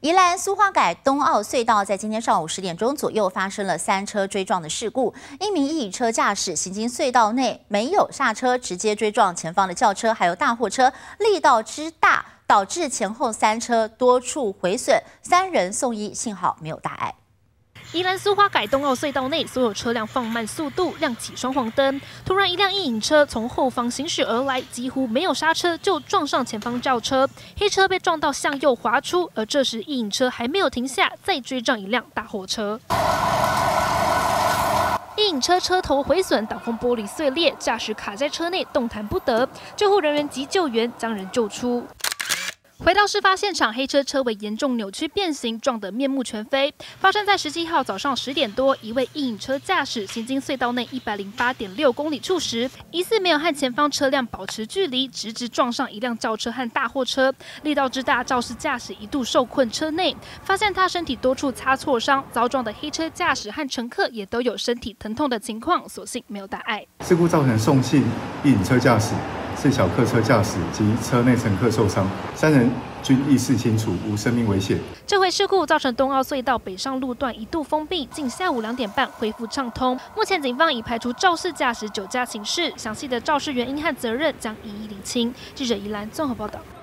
宜兰苏花改东澳隧道在今天上午10点钟左右发生了3车追撞的事故，一名1乙车驾驶行经隧道内没有刹车，直接追撞前方的轿车还有大货车，力道之大，导致前后3车多处毁损，3人送医，幸好没有大碍。 宜兰苏花改东澳隧道内，所有车辆放慢速度，亮起双黄灯。突然，一辆1乙车从后方行驶而来，几乎没有刹车就撞上前方轿车，黑车被撞到向右滑出。而这时，1乙车还没有停下，再追撞一辆大货车。1乙车车头毁损，挡风玻璃碎裂，驾驶卡在车内动弹不得。救护人员急救援将人救出。 回到事发现场，黑车车尾严重扭曲变形，撞得面目全非。发生在17号早上10点多，一位1乙车驾驶行经隧道内108.6公里处时，疑似没有和前方车辆保持距离，直撞上一辆轿车和大货车，力道之大，肇事驾驶一度受困车内。发现他身体多处擦挫伤，遭撞的黑车驾驶和乘客也都有身体疼痛的情况，所幸没有大碍。 事故造成宋姓1乙车驾驶。 是小客车驾驶及车内乘客受伤，3人均意识清楚，无生命危险。 这回事故造成东澳隧道北上路段一度封闭，近下午2点半恢复畅通。目前警方已排除肇事驾驶酒驾刑事，详细的肇事原因和责任将一一厘清。记者宜兰综合报道。